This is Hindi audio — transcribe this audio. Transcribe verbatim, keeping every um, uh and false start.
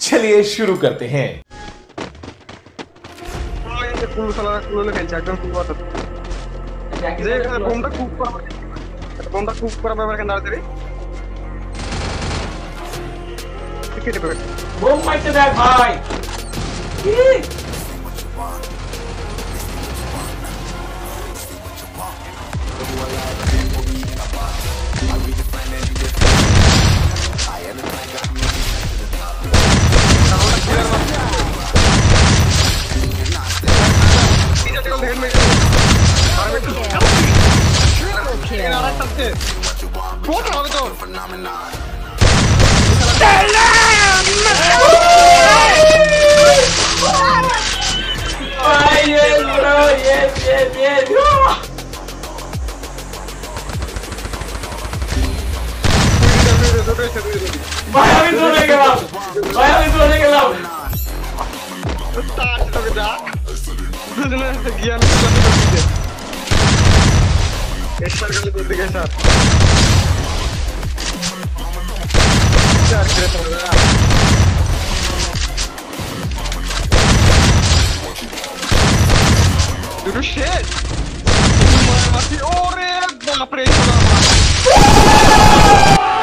चलिए शुरू करते हैं। Vai a misurare che va! Vai a misurare che va! Dude, shit! Mati ore, bola presa.